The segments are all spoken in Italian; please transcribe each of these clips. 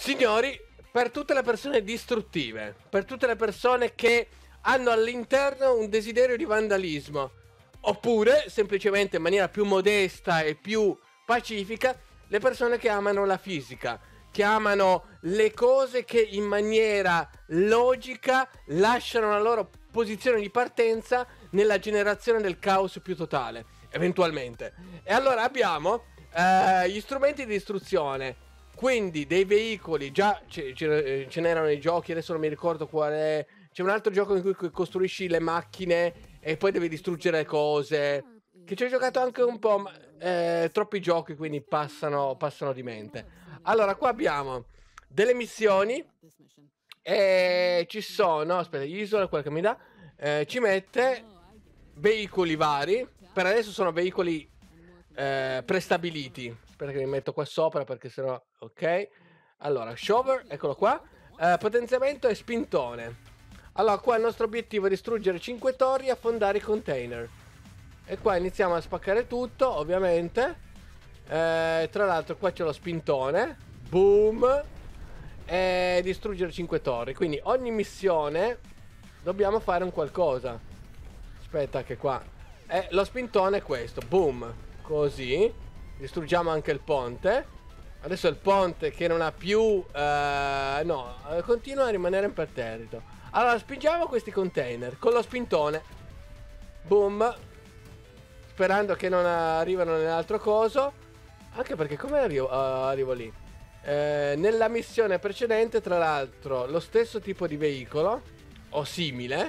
Signori, per tutte le persone distruttive, per tutte le persone che hanno all'interno un desiderio di vandalismo, oppure semplicemente in maniera più modesta e più pacifica, le persone che amano la fisica, che amano le cose che in maniera logica lasciano la loro posizione di partenza nella generazione del caos più totale, eventualmente. E allora abbiamo gli strumenti di distruzione, quindi dei veicoli, già ce n'erano nei giochi, adesso non mi ricordo qual è. C'è un altro gioco in cui costruisci le macchine e poi devi distruggere cose, che ci ho giocato anche un po', ma troppi giochi quindi passano di mente. Allora, qua abbiamo delle missioni e ci sono, aspetta, isola, quella che mi dà, ci mette veicoli vari. Per adesso sono veicoli prestabiliti. Aspetta che mi metto qua sopra perché sennò, ok. Allora, shover, eccolo qua. Potenziamento e spintone. Allora, qua il nostro obiettivo è distruggere 5 torri e affondare i container. E qua iniziamo a spaccare tutto, ovviamente. Tra l'altro qua c'è lo spintone. Boom. E distruggere 5 torri. Quindi ogni missione dobbiamo fare un qualcosa. Aspetta che qua lo spintone è questo. Boom. Così. Distruggiamo anche il ponte. Adesso il ponte che non ha più no, continua a rimanere imperterrito. Allora spingiamo questi container con lo spintone. Boom. Sperando che non arrivano nell'altro coso. Anche perché come arrivo lì? Nella missione precedente, tra l'altro, lo stesso tipo di veicolo o simile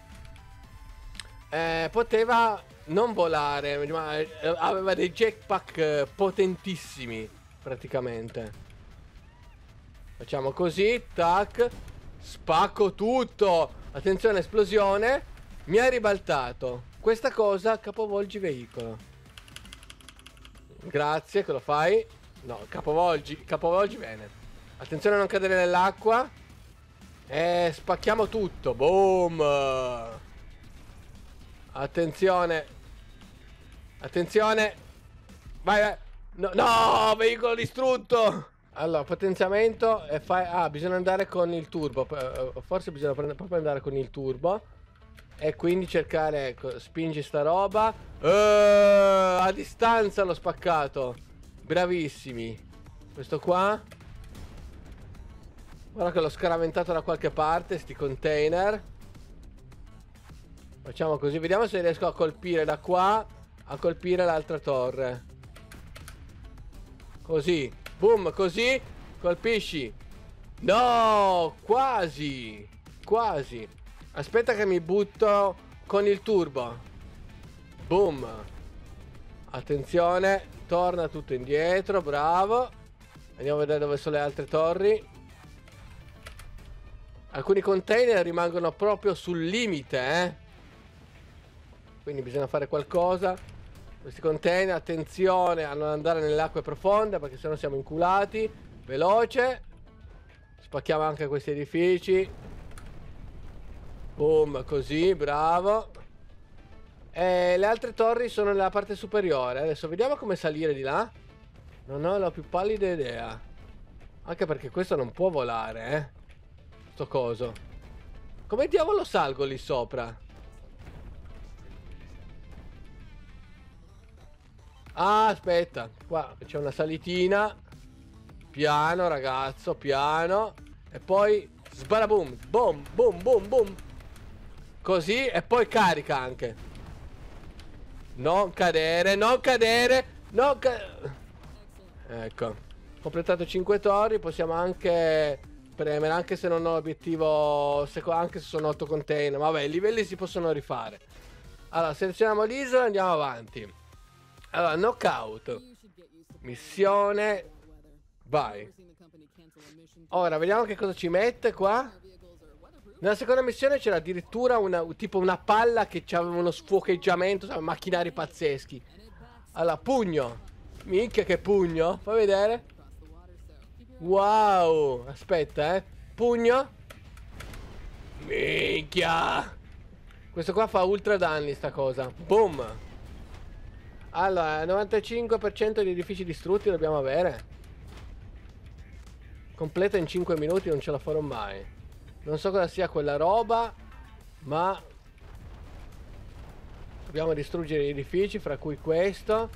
poteva non volare, ma aveva dei jetpack potentissimi praticamente. Facciamo così, tac, spacco tutto. Attenzione, esplosione. Mi ha ribaltato. Questa cosa capovolgi veicolo. Grazie che lo fai. No, capovolgi bene. Attenzione a non cadere nell'acqua. E spacchiamo tutto. Boom. Attenzione. Attenzione. Vai, vai. No, no, veicolo distrutto. Allora, potenziamento e fai... Ah, bisogna andare con il turbo. Forse bisogna proprio andare con il turbo. E quindi cercare, ecco, spingi sta roba. A distanza l'ho spaccato. Bravissimi. Questo qua. Guarda che l'ho scaraventato da qualche parte, sti container. Facciamo così, vediamo se riesco a colpire da qua. A colpire l'altra torre. Così. Boom, così. Colpisci. No, quasi. Quasi. Aspetta che mi butto con il turbo. Boom. Attenzione. Torna tutto indietro, bravo. Andiamo a vedere dove sono le altre torri. Alcuni container rimangono proprio sul limite, quindi bisogna fare qualcosa. Questi container, attenzione a non andare nelle acque profonde perché sennò siamo inculati. Veloce. Spacchiamo anche questi edifici. Boom, così, bravo. E le altre torri sono nella parte superiore. Adesso vediamo come salire di là. Non ho la più pallida idea. Anche perché questo non può volare, sto coso. Come diavolo salgo lì sopra? Ah, aspetta. Qua c'è una salitina. Piano, ragazzo, piano. E poi sbaraboom. Boom, boom, boom, boom. Così, e poi carica anche. Non cadere, non cadere, non cadere. Ecco, completato 5 torri. Possiamo anche premere, anche se non ho obiettivo, anche se sono 8 container. Vabbè, i livelli si possono rifare. Allora, selezioniamo l'isola e andiamo avanti. Allora, knockout. Missione. Vai. Ora, vediamo che cosa ci mette qua. Nella seconda missione c'era addirittura tipo una palla che aveva uno sfuocheggiamento, macchinari pazzeschi. Allora, pugno. Minchia che pugno. Fai vedere. Wow. Aspetta, pugno. Minchia. Questo qua fa ultra danni sta cosa. Boom. Allora, 95% di edifici distrutti dobbiamo avere. Completa in 5 minuti, non ce la farò mai. Non so cosa sia quella roba, ma dobbiamo distruggere gli edifici, fra cui questo.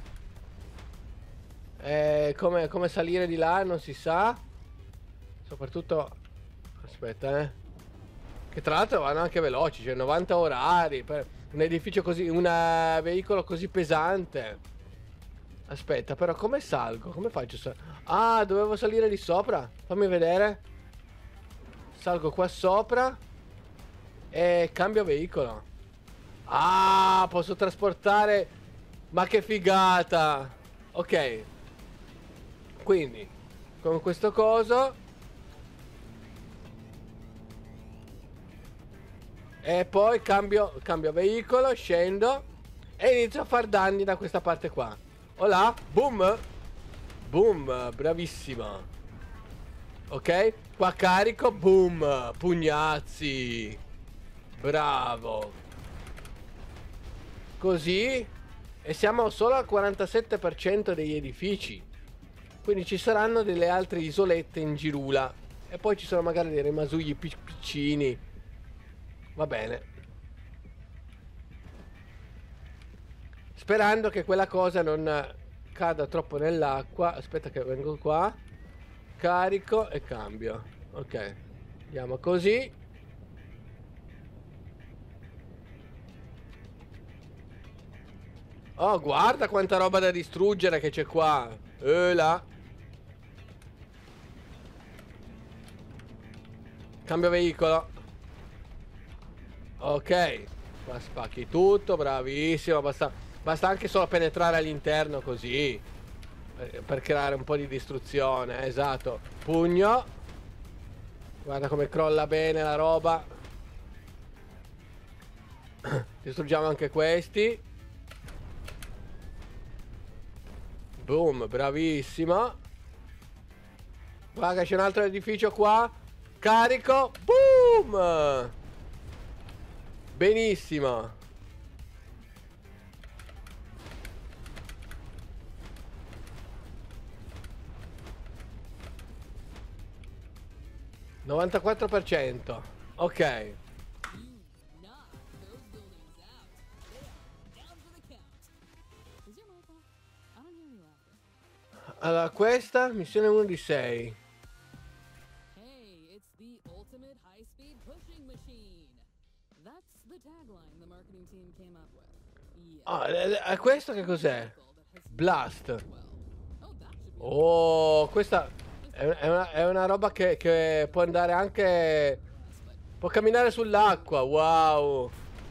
Come salire di là non si sa. Soprattutto, aspetta, che tra l'altro vanno anche veloci, cioè 90 orari per un edificio così, un veicolo così pesante. Aspetta, però come salgo? Come faccio? Ah, dovevo salire lì sopra. Fammi vedere. Salgo qua sopra e cambio veicolo. Ah, posso trasportare. Ma che figata. Ok. Quindi, con questo coso. E poi cambio veicolo, scendo e inizio a far danni da questa parte qua. Olà, boom. Boom, bravissimo. Ok, qua carico, boom, pugnazzi. Bravo. Così. E siamo solo al 47% degli edifici. Quindi ci saranno delle altre isolette in girula. E poi ci sono magari dei rimasugli piccini. Va bene. Sperando che quella cosa non cada troppo nell'acqua. Aspetta che vengo qua. Carico e cambio. Ok. Andiamo così. Oh, guarda quanta roba da distruggere che c'è qua. Là. Cambio veicolo. Ok. Qua spacchi tutto, bravissimo. Basta anche solo penetrare all'interno così. Per creare un po' di distruzione. Esatto. Pugno. Guarda come crolla bene la roba. Distruggiamo anche questi. Boom, bravissimo. Guarda, c'è un altro edificio qua. Carico. Boom. Benissimo. %94%. Ok. Allora, questa missione 1 di 6. Questo che cos'è? Blast. Oh, questa è una roba che può andare anche. Può camminare sull'acqua. Wow.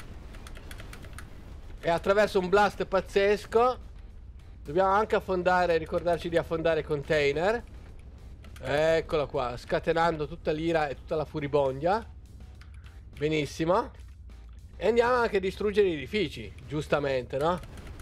E attraverso un blast pazzesco. Dobbiamo anche affondare, ricordarci di affondare i container. Eccolo qua, scatenando tutta l'ira e tutta la furibondia. Benissimo. E andiamo anche a distruggere gli edifici, giustamente, no?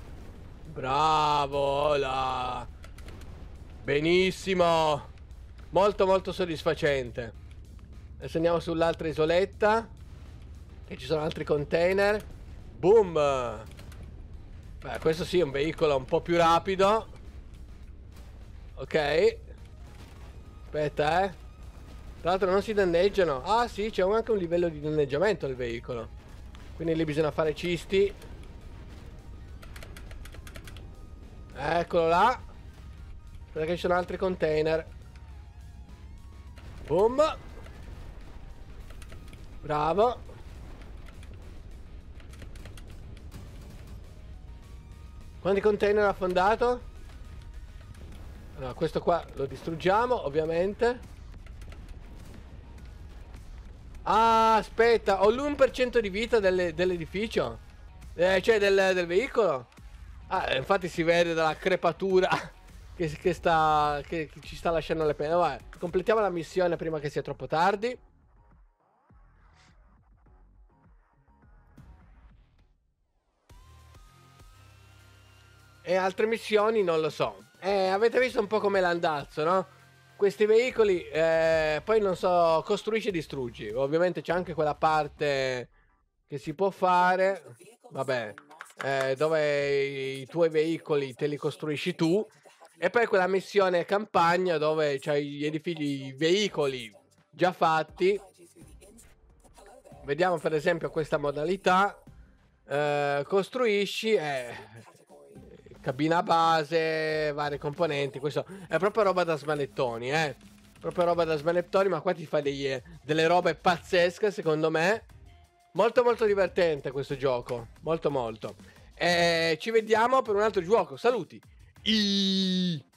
Bravo, là. Benissimo. Molto molto soddisfacente. Adesso andiamo sull'altra isoletta. E ci sono altri container. Boom. Beh, questo sì è un veicolo un po' più rapido. Ok. Aspetta, tra l'altro non si danneggiano. Ah sì, c'è anche un livello di danneggiamento del veicolo. Quindi lì bisogna fare cisti. Eccolo là. Perché ci sono altri container. Boom. Bravo. Quanti container ha affondato? Allora, questo qua lo distruggiamo, ovviamente. Ah, aspetta, ho l'1% di vita dell'edificio. Cioè del veicolo. Ah, infatti si vede dalla crepatura che ci sta lasciando le pene. Vabbè, completiamo la missione prima che sia troppo tardi. E altre missioni non lo so. Avete visto un po' come l'andazzo, no? Questi veicoli, poi non so, costruisci e distruggi. Ovviamente c'è anche quella parte che si può fare. Vabbè, dove i tuoi veicoli te li costruisci tu. E poi quella missione campagna dove c'hai gli edifici, i veicoli già fatti. Vediamo per esempio questa modalità. Costruisci cabina base, vari componenti. Questo è proprio roba da smanettoni, proprio roba da smanettoni, ma qua ti fa delle robe pazzesche, secondo me. Molto molto divertente questo gioco, molto molto. Ci vediamo per un altro gioco. Saluti.